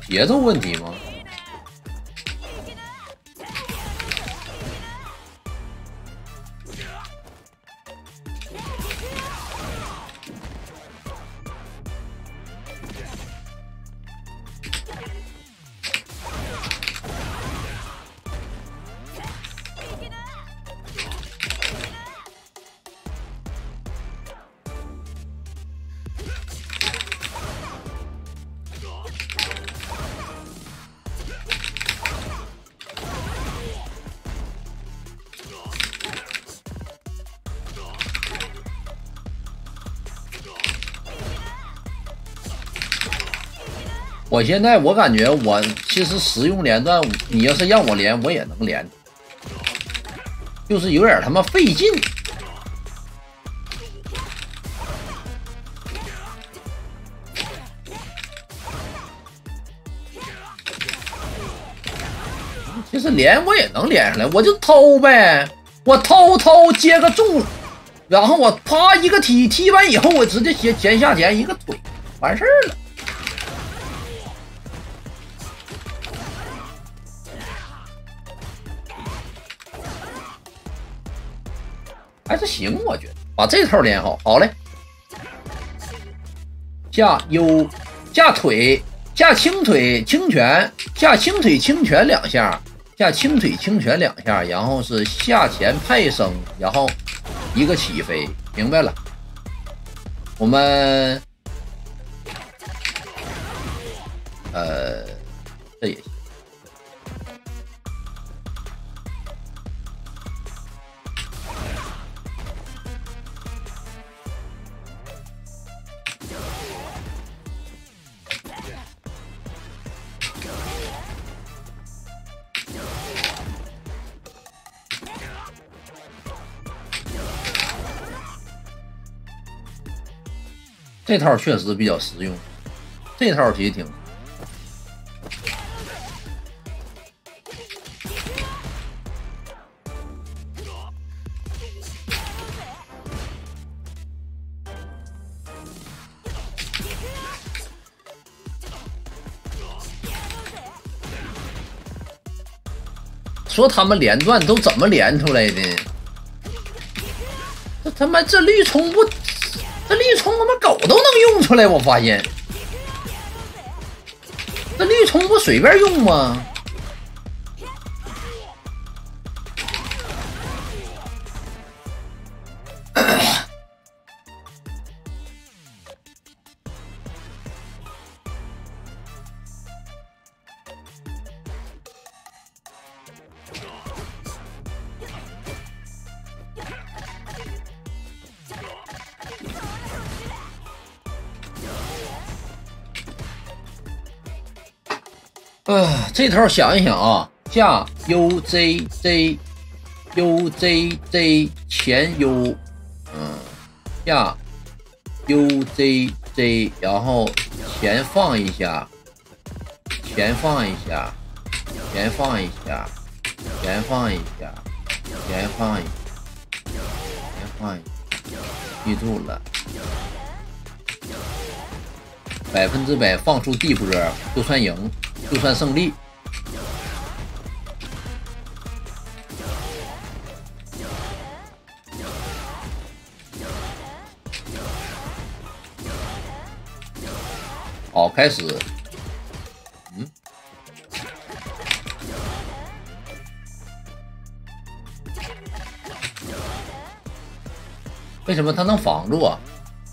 节奏问题吗？我现在我感觉我其实实用连段，你要是让我连我也能连，就是有点他妈费劲。其实连我也能连上来，我就偷呗，我偷接个重，然后我啪一个踢完以后，我直接前下前一个腿，完事儿了。还是行，我觉得把这套连好，好嘞。下 U 下腿下轻腿轻拳，下轻腿轻拳2下，下轻腿轻拳2下，然后是下前派生，然后一个起飞，明白了。我们这也行。这套确实比较实用，这套其实挺。说他们连段都怎么连出来的？这他妈这绿葱不？这绿葱他妈狗都能用出来，我发现。这绿葱不随便用吗？这套想一想啊，下 UZZ 前 U， 下 UZZ， 然后前放一下，前放一下，前放一下，前放一下，前放一下，前放一下，记住了，100%放出地波就算赢，就算胜利。好，开始。为什么他能防住啊？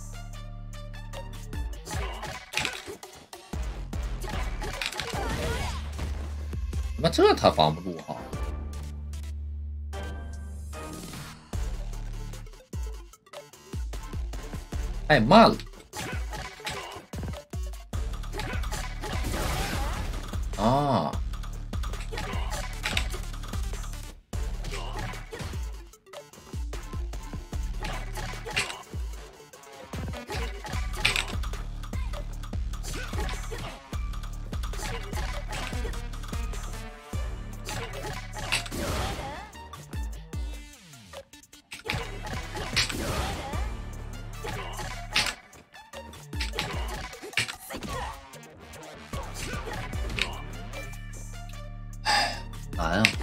那这他防不住哈。太慢了。啊。 难啊！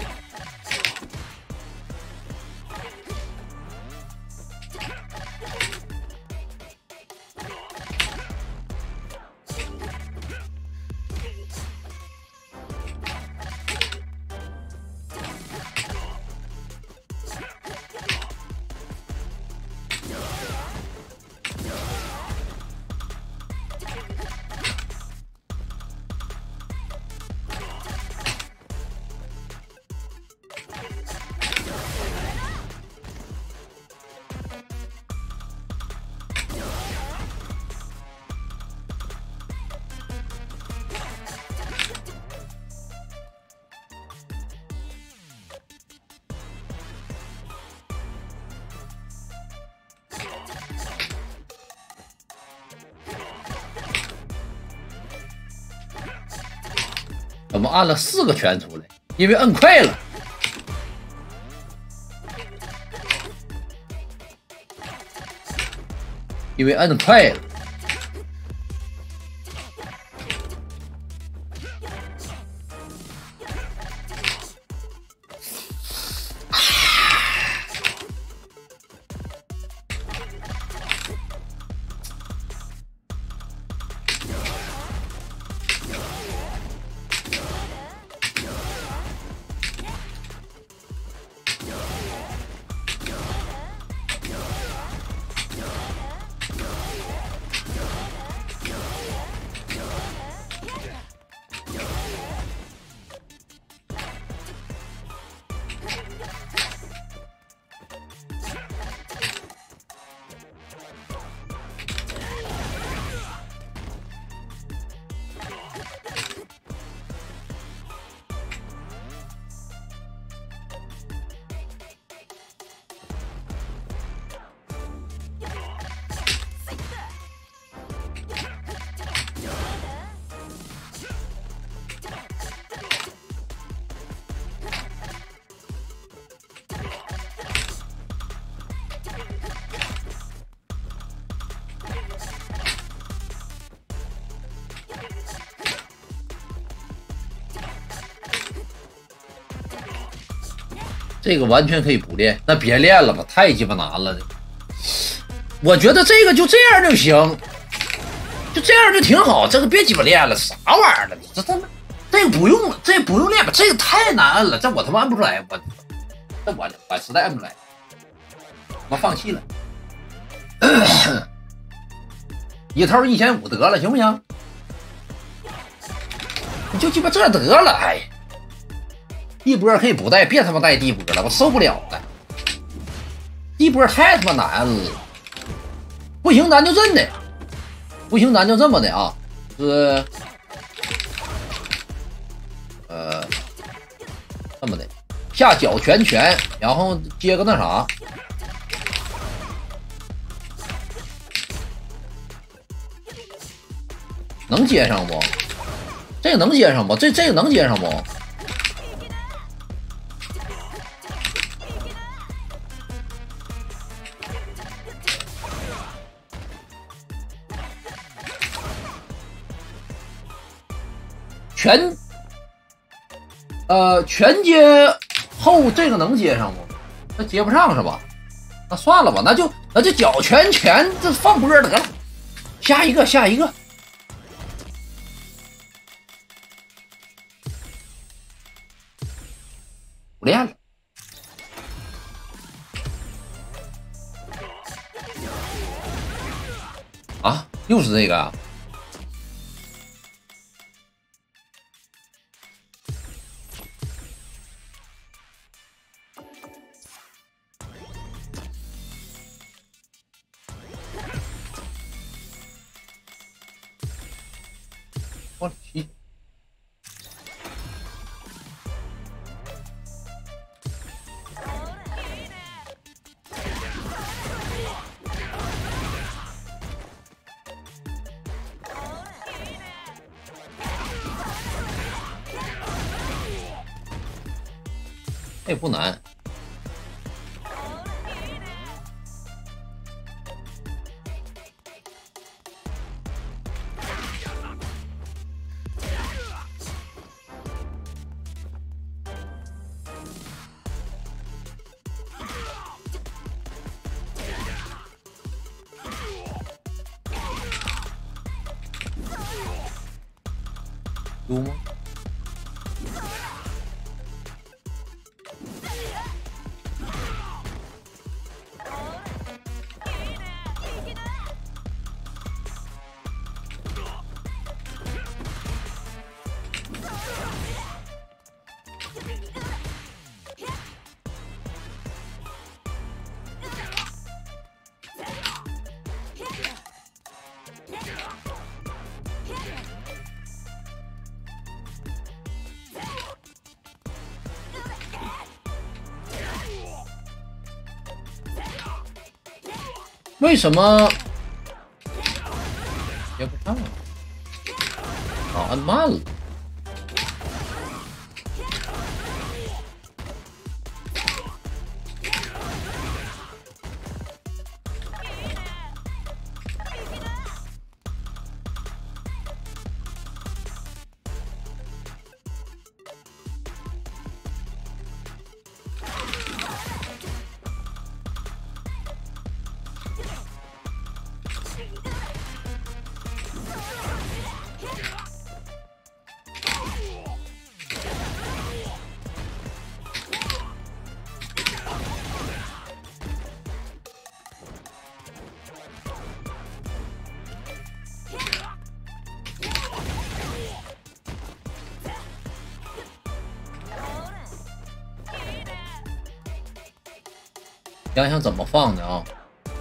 怎么按了4个拳出来？因为摁快了。因为摁快了。这个完全可以不练，那别练了吧，太鸡巴难了。我觉得这个就这样就行，就这样就挺好。这个别鸡巴练了，啥玩意儿了？这他妈这个不用了，这不用练吧？这个太难摁了，这我他妈摁不出来，我实在摁不出来，我放弃了。一头1500得了，行不行？你就鸡巴这得了，哎。地波可以不带，别他妈带地波了，我受不了了。地波太他妈难了，不行咱就认的，不行咱就这么的啊，是这么的，下脚拳，然后接个那啥，能接上不？这个能接上不？这个能接上不？全接后这个能接上不？那接不上是吧？那算了吧，那就脚拳这放波得了。下一个，不练了。啊，又是这个啊？我去！这不难。 有吗？为什么接不上啊？啊，按慢了。想想怎么放的啊？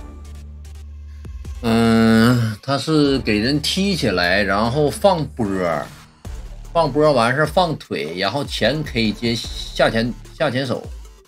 他是给人踢起来，然后放波，放波完事放腿，然后前 K 接下前手。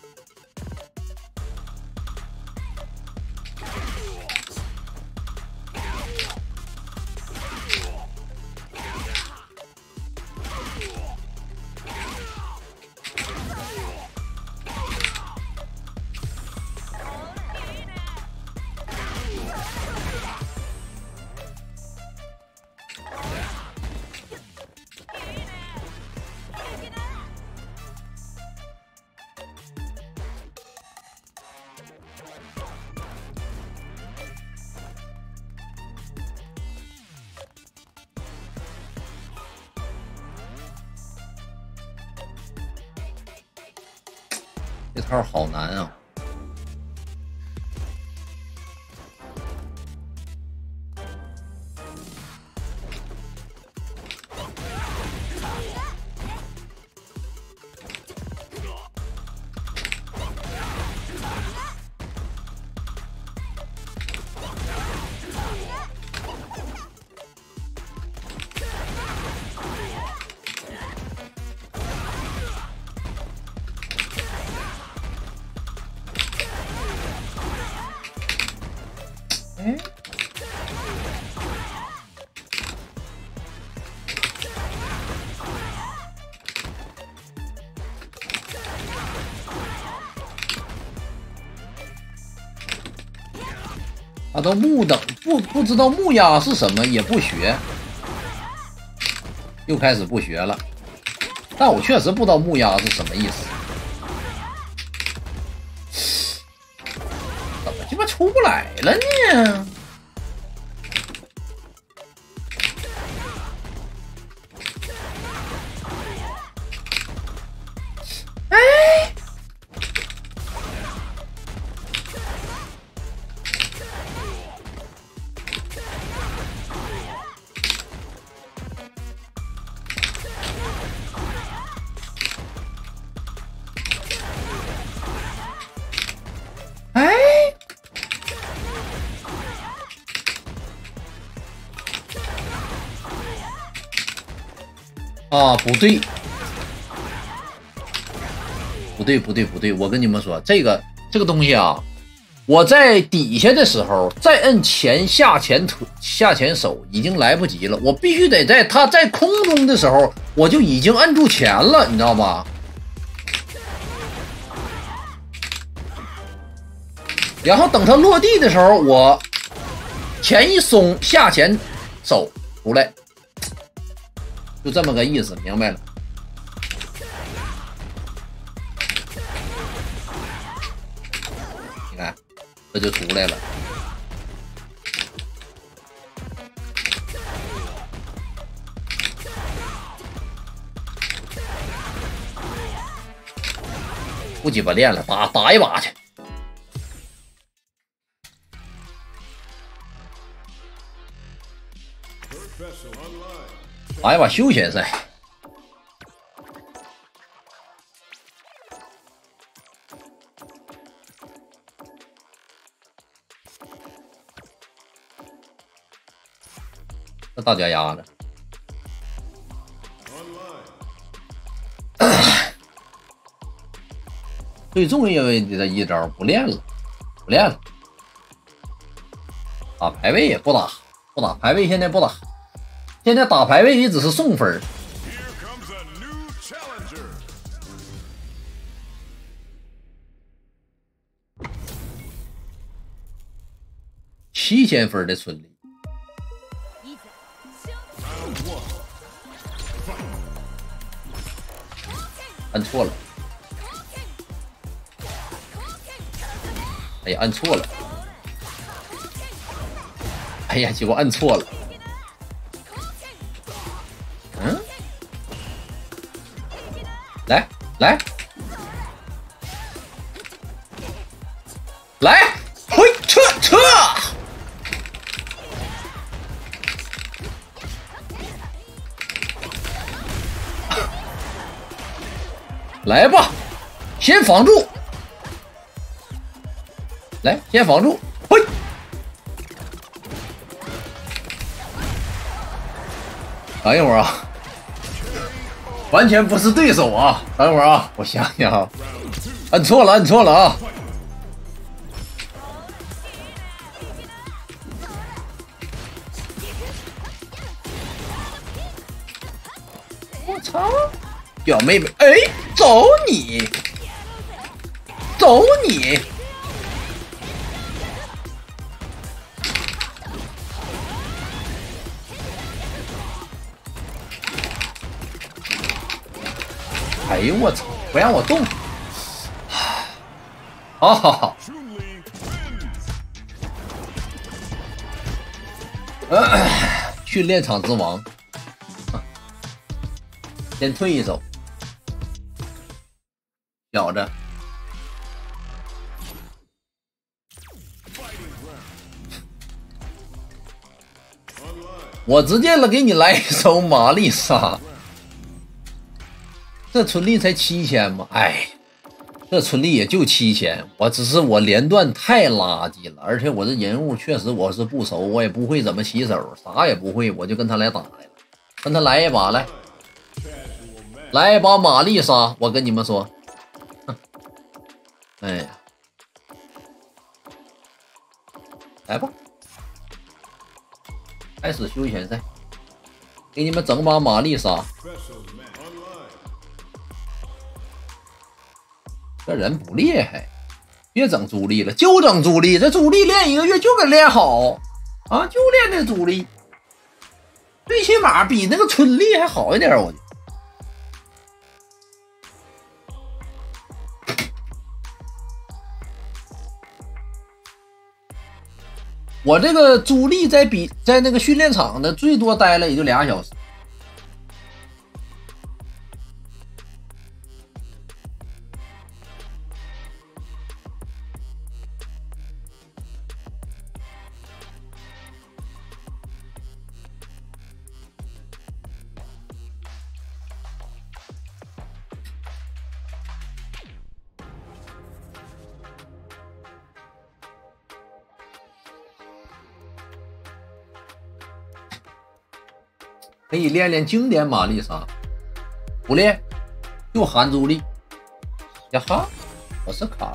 这套好难啊！哎，他都木等不知道木压是什么，也不学，又开始不学了。但我确实不知道木压是什么意思，怎么鸡巴出不来了呢？啊，不对，不对！我跟你们说，这个东西啊，我在底下的时候再摁下前手已经来不及了，我必须得在他在空中的时候，我就已经摁住前了，你知道吧？然后等他落地的时候，我前一松，下前手出来。就这么个意思，明白了？你看，这就出来了。 不鸡巴练了，打一把去。打一把休闲赛。这大脚丫子。最重要的一招不练了，不练了。打排位也不打，不打排位，现在不打。现在打排位也只是送分。7000分的村里。按错了。哎呀，按错了！哎呀，结果按错了。嗯，来，嘿，撤！来吧，先防住。来，先防住，嘿！等一会儿啊，完全不是对手啊！等一会儿啊，我想想啊，按错了啊！我操，表妹妹，哎，走你！哎呦我操！不让我动！好，训练场之王，先退一手，小子。我直接给你来一手玛丽莎。这村力才7000吗？哎，这村力也就7000。只是我连段太垃圾了，而且我这人物确实我是不熟，我也不会怎么起手，啥也不会，我就跟他来打来了。跟他来一把，来一把玛丽莎，我跟你们说，哎呀，来吧，开始休闲赛，给你们整把玛丽莎。这人不厉害，别整朱莉了，就整朱莉。这朱莉练1个月就给练好啊，就练这朱莉，最起码比那个春丽还好一点，我觉得。我这个朱莉在那个训练场的最多待了也就2小时。可以练练经典玛丽莎，不练就韩朱莉。呀哈，我是卡。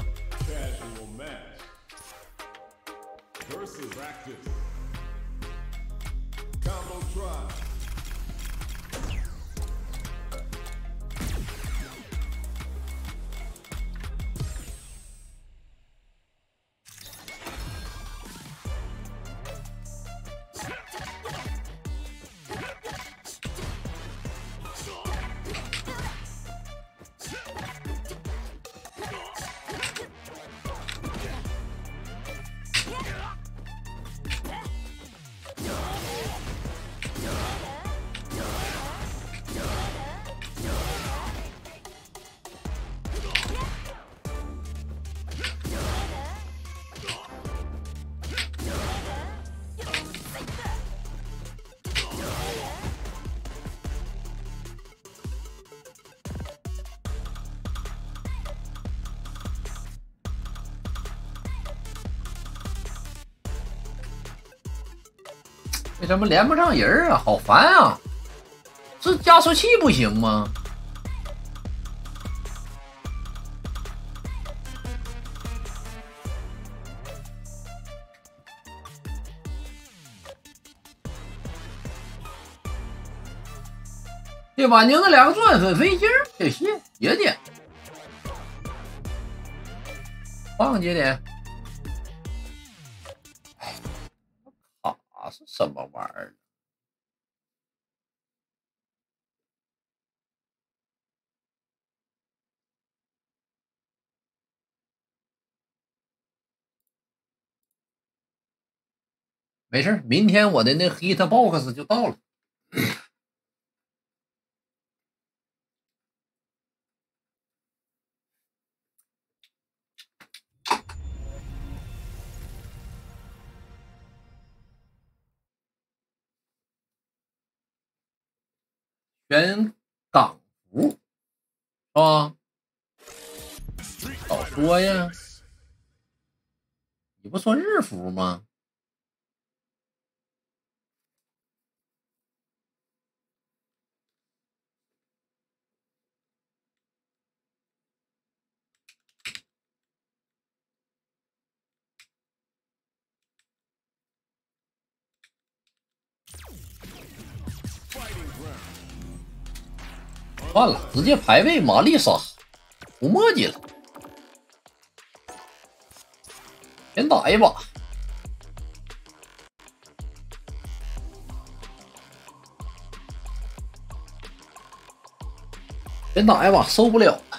为什么连不上人啊？好烦啊！是加速器不行吗？对吧？拧了2个转很费劲儿，也行，节点，换个节点。哎，卡是什么玩意儿？没事，明天我的那 Hitbox 就到了。选港服是吧？早说呀！你不说日服吗？算了，直接排位玛丽莎，不墨迹了，先打一把。先打一把，受不了了。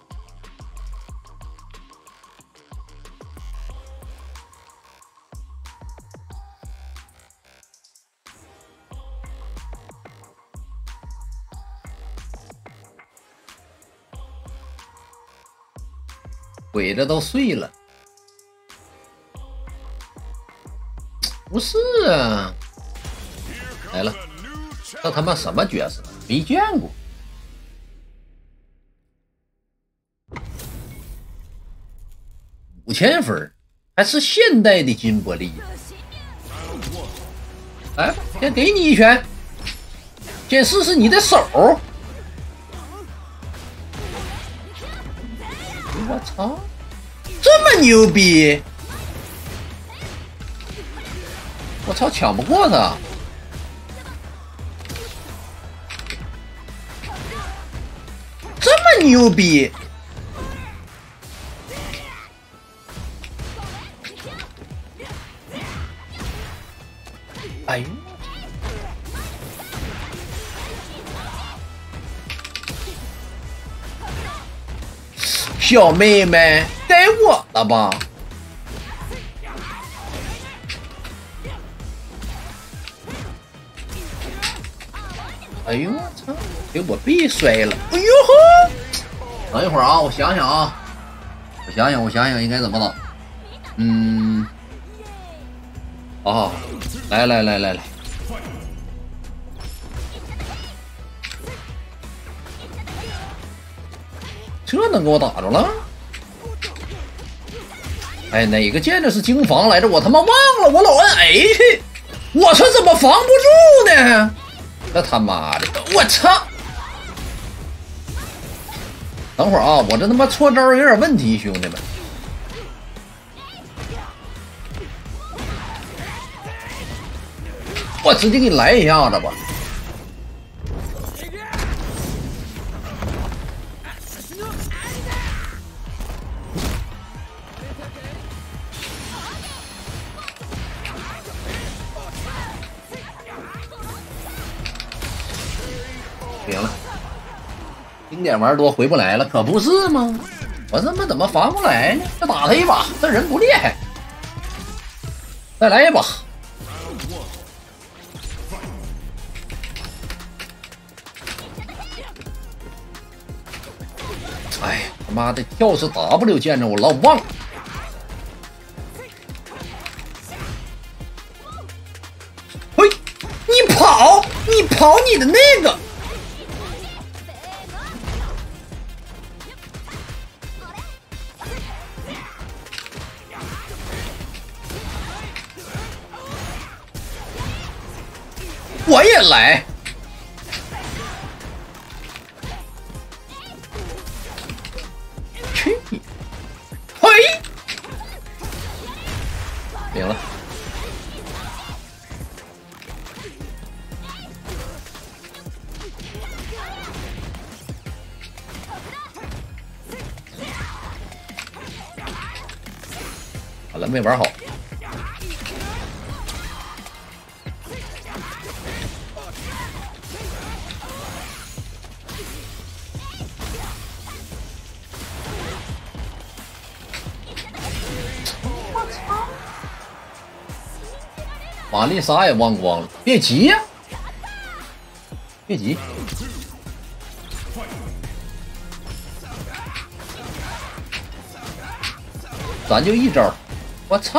鬼子都碎了，不是啊，来了，这他妈什么角色？没见过。5000分，还是现代的金伯利。来吧，先给你一拳，先试试你的手。我操，这么牛逼！我操，抢不过他。这么牛逼！哎呦！小妹妹，该我了吧？哎呦我操！给我臂摔了！哎呦呵！等一会儿啊，我想想啊，我想想应该怎么打。啊，来，这能给我打着了？哎，哪个键子是精防来着？我他妈忘了，我老摁 H， 我说怎么防不住呢？这他妈的，我操！等会儿啊，我这他妈错招有点问题，兄弟们。我直接给你来一下子吧。行了，经典玩多回不来了，可不是吗？我他妈怎么防不来呢？再打他一把，这人不厉害。再来一把。哎，他妈的跳是 W 键着我老忘了。嘿，你跑你的那个。 我也来。去你！嘿，赢了。好了，没玩好。玛丽莎也忘光了，别急呀、别急。咱就一招，我操！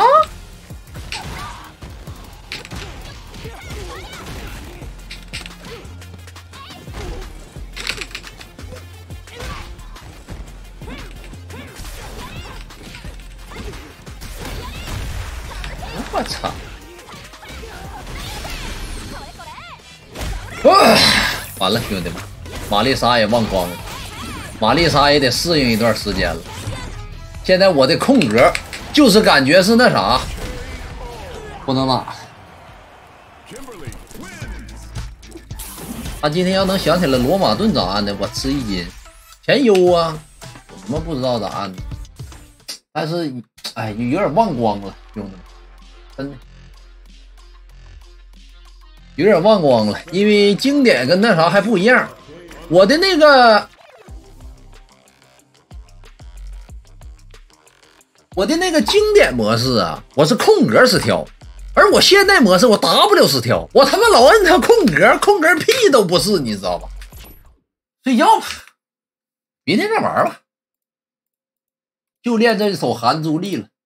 我操！完了，兄弟们，玛丽莎也忘光了，玛丽莎也得适应一段时间了。现在我的空格就是感觉是那啥，不能打。他今天要能想起来罗马盾咋按的，我吃一惊。前优啊，什么不知道咋按的，但是哎，有点忘光了，兄弟们，真的。有点忘光了，因为经典跟那啥还不一样。我的那个经典模式啊，我是空格是跳，而我现代模式我 W 是跳，我他妈老摁他空格屁都不是，你知道吧？睡觉吧，明天再玩吧，就练这手韩珠力了。